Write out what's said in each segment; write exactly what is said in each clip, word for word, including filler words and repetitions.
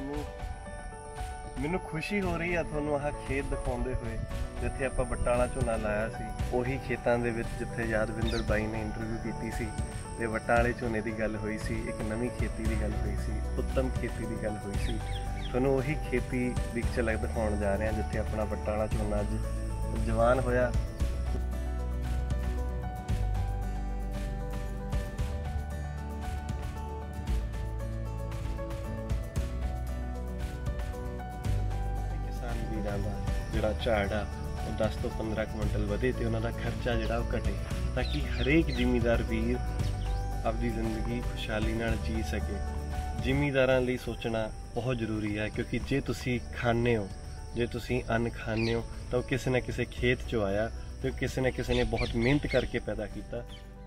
ਮੈਨੂੰ ਮੈਨੂੰ ਖੁਸ਼ੀ ਹੋ ਰਹੀ ਆ ਤੁਹਾਨੂੰ ਆਹ ਖੇਤ ਦਿਖਾਉਂਦੇ ਹੋਏ ਜਿੱਥੇ ਆਪਾਂ ਵੱਟਾਂ ਵਾਲਾ ਝੋਨਾ ਲਾਇਆ ਸੀ। ਉਹੀ ਖੇਤਾਂ ਦੇ ਵਿੱਚ ਜਿੱਥੇ ਯਾਦਵਿੰਦਰ ਬਾਈ ਨੇ ਇੰਟਰਵਿਊ ਕੀਤੀ ਸੀ ਤੇ ਵੱਟਾਂ ਵਾਲੇ ਝੋਨੇ ਦੀ ਗੱਲ ਹੋਈ ਸੀ, ਇੱਕ ਨਵੀਂ ਖੇਤੀ ਦੀ ਗੱਲ ਹੋਈ ਸੀ, ਉੱਤਮ ਖੇਤੀ ਦੀ ਗੱਲ ਹੋਈ ਸੀ। ਤੁਹਾਨੂੰ ਉਹੀ ਖੇਤੀ ਦੀ ਝਲਕ ਦਿਖਾਉਣ ਜਾ ਰਹੇ ਹਾਂ ਜਿੱਥੇ ਆਪਣਾ ਵੱਟਾਂ ਵਾਲਾ ਝੋਨਾ ਅੱਜ ਜਵਾਨ ਹੋਇਆ। ਜਿਹੜਾ ਝਾੜ ਆ ਉਹ दस ਤੋਂ पंद्रह ਕੁਇੰਟਲ ਵਧੇ ਤੇ ਉਹਨਾਂ ਦਾ ਖਰਚਾ ਜਿਹੜਾ ਉਹ ਘਟੇ ਤਾਂ ਕਿ ਹਰੇਕ ਜ਼ਿਮੀਂਦਾਰ ਵੀਰ ਆਪਣੀ ਜ਼ਿੰਦਗੀ ਖੁਸ਼ਹਾਲੀ ਨਾਲ ਜੀ ਸਕੇ। ਜ਼ਿਮੀਂਦਾਰਾਂ ਲਈ ਸੋਚਣਾ ਬਹੁਤ ਜ਼ਰੂਰੀ ਹੈ ਕਿਉਂਕਿ ਜੇ ਤੁਸੀਂ ਖਾਂਦੇ ਹੋ, ਜੇ ਤੁਸੀਂ ਅੰਨ ਖਾਂਦੇ ਹੋ ਤਾਂ ਉਹ ਕਿਸੇ ਨਾ ਕਿਸੇ ਖੇਤ 'ਚੋਂ ਆਇਆ ਤੇ ਕਿਸੇ ਨਾ ਕਿਸੇ ਨੇ ਬਹੁਤ ਮਿਹਨਤ ਕਰਕੇ ਪੈਦਾ ਕੀਤਾ।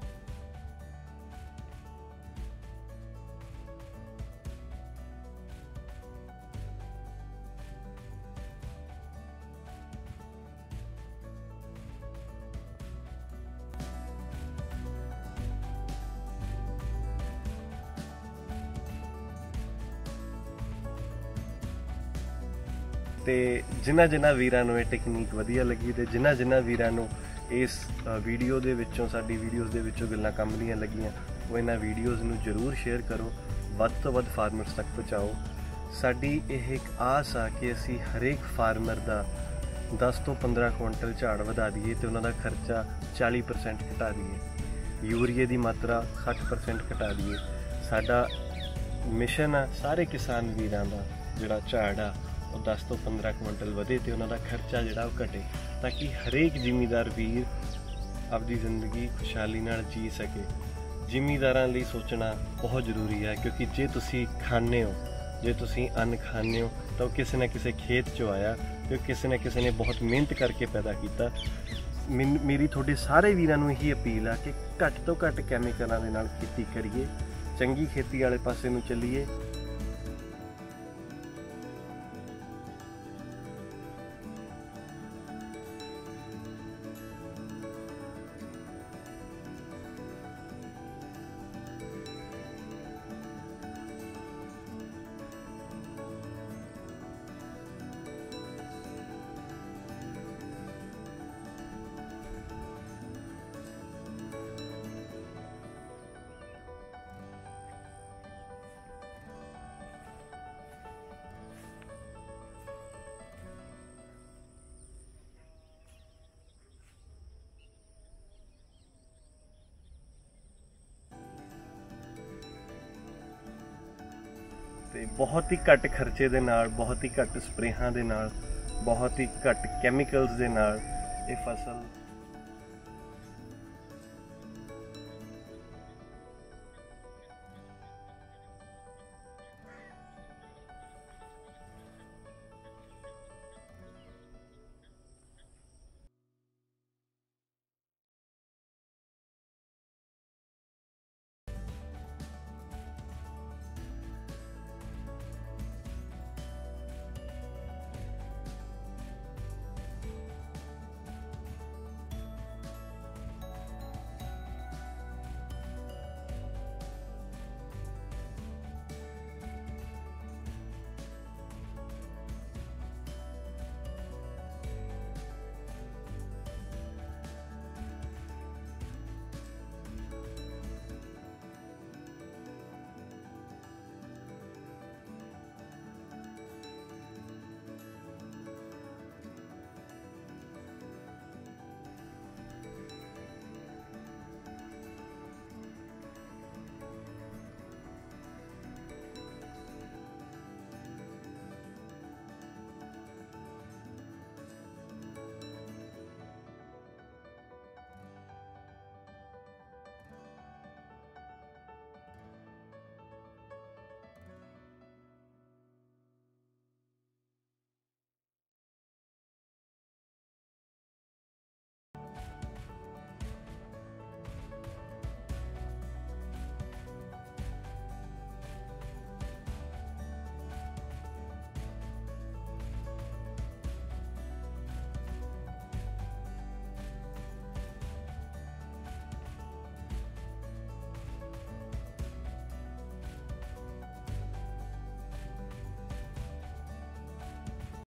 ਤੇ ਜਿਨ੍ਹਾਂ ਜਿਨ੍ਹਾਂ ਵੀਰਾਂ ਨੂੰ ਇਹ ਟੈਕਨੀਕ ਵਧੀਆ ਲੱਗੀ ਤੇ ਜਿਨ੍ਹਾਂ ਜਿਨ੍ਹਾਂ ਵੀਰਾਂ ਨੂੰ ਇਸ ਵੀਡੀਓ ਦੇ ਵਿੱਚੋਂ ਸਾਡੀ ਵੀਡੀਓਜ਼ ਦੇ ਵਿੱਚੋਂ ਗੱਲਾਂ ਕੰਮ ਦੀਆਂ ਲੱਗੀਆਂ ਉਹ ਇਹਨਾਂ ਵੀਡੀਓਜ਼ ਨੂੰ ਜ਼ਰੂਰ ਸ਼ੇਅਰ ਕਰੋ, ਵੱਧ ਤੋਂ ਵੱਧ ਫਾਰਮਰਸ ਤੱਕ ਪਹੁੰਚਾਓ। ਸਾਡੀ ਇਹ ਇੱਕ ਆਸ ਆ ਕਿ ਅਸੀਂ ਹਰੇਕ ਫਾਰਮਰ ਦਾ दस ਤੋਂ पंद्रह ਕੁਇੰਟਲ ਝਾੜ ਵਧਾ ਦਈਏ ਤੇ ਉਹਨਾਂ ਦਾ ਖਰਚਾ चालीस परसेंट ਘਟਾ ਦਈਏ, ਯੂਰੀਏ ਦੀ ਮਾਤਰਾ साठ परसेंट ਘਟਾ ਦਈਏ। ਸਾਡਾ ਮਿਸ਼ਨ ਆ ਸਾਰੇ ਕਿਸਾਨ ਵੀਰਾਂ ਦਾ ਜਿਹੜਾ ਝਾੜ ਆ ਉਹ दस ਤੋਂ पंद्रह ਕੁਇੰਟਲ ਵਧੇ ਤੇ ਉਹਨਾਂ ਦਾ ਖਰਚਾ ਜਿਹੜਾ ਉਹ ਘਟੇ ਤਾਂ ਕਿ ਹਰੇਕ ਜ਼ਿਮੀਂਦਾਰ ਵੀਰ ਆਪਣੀ ਜ਼ਿੰਦਗੀ ਖੁਸ਼ਹਾਲੀ ਨਾਲ ਜੀ ਸਕੇ। ਜ਼ਿਮੀਂਦਾਰਾਂ ਲਈ ਸੋਚਣਾ ਬਹੁਤ ਜ਼ਰੂਰੀ ਹੈ ਕਿਉਂਕਿ ਜੇ ਤੁਸੀਂ ਖਾਂਦੇ ਹੋ, ਜੇ ਤੁਸੀਂ ਅੰਨ ਖਾਂਦੇ ਹੋ ਤਾਂ ਉਹ ਕਿਸੇ ਨਾ ਕਿਸੇ ਖੇਤ 'ਚੋਂ ਆਇਆ ਤੇ ਕਿਸੇ ਨਾ ਕਿਸੇ ਨੇ ਬਹੁਤ ਮਿਹਨਤ ਕਰਕੇ ਪੈਦਾ ਕੀਤਾ। ਮੇਰੀ ਤੁਹਾਡੇ ਸਾਰੇ ਵੀਰਾਂ ਨੂੰ ਇਹੀ ਅਪੀਲ ਆ ਕਿ ਘੱਟ ਤੋਂ ਘੱਟ ਕੈਮੀਕਲਾਂ ਦੇ ਨਾਲ ਖੇਤੀ ਕਰੀਏ, ਚੰਗੀ ਖੇਤੀ ਵਾਲੇ ਪਾਸੇ ਨੂੰ ਚੱਲੀਏ। ਤੇ ਬਹੁਤ ਹੀ ਘੱਟ ਖਰਚੇ ਦੇ ਨਾਲ, ਬਹੁਤ ਹੀ ਘੱਟ ਸਪਰੇਹਾਂ ਦੇ ਨਾਲ, ਬਹੁਤ ਹੀ ਘੱਟ ਕੈਮੀਕਲਸ ਦੇ ਨਾਲ ਇਹ ਫਸਲ